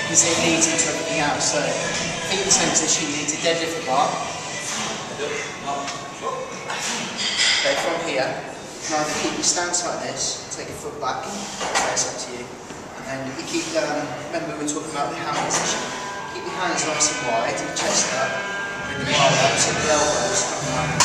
because it leads into everything else. So feet in the same position, you need to deadlift the bar. Okay, from here, you can either keep your stance like this, take a foot back, it's up to you. And then you keep, remember we were talking about the hand position. Keep your hands nice and wide, your chest up, bring the bar up, so the elbows come around.